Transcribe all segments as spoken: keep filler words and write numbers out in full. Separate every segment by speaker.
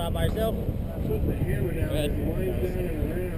Speaker 1: out by yourself?
Speaker 2: Put the hammer down and wind down and around.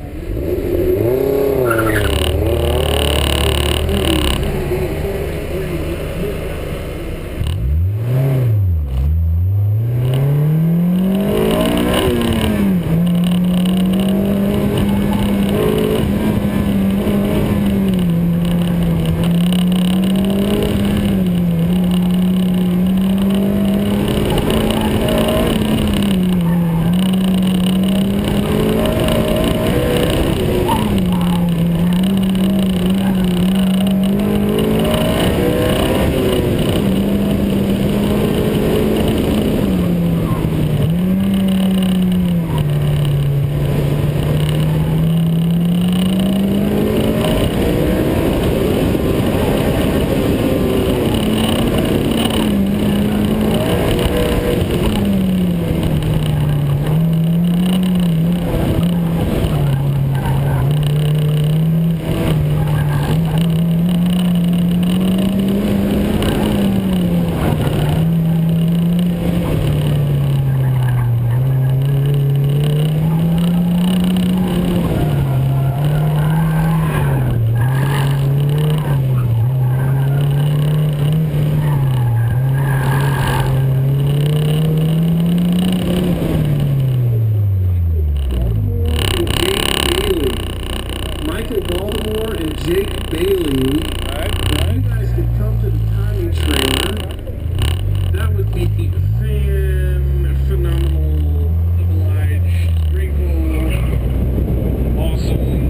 Speaker 2: Jake Bailey. Alright, if you guys could come to the timing trailer, that would be fan phenomenal, obliged, grateful, awesome,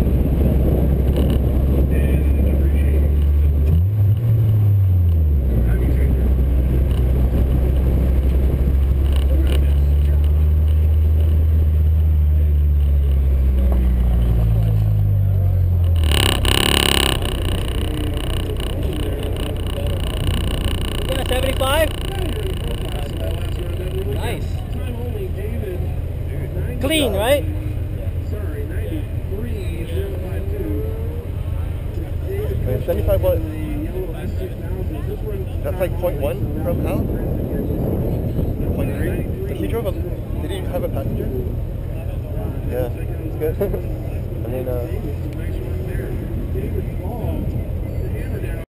Speaker 2: and appreciated. Timing trailer.
Speaker 1: seventy-five? Nice. Clean, right?
Speaker 2: Sorry, ninety-three zero five two.
Speaker 3: Wait, seventy-five what? That's like point one from Al? point three? He drove a... Did he have a passenger? Yeah, it's good. I mean, uh...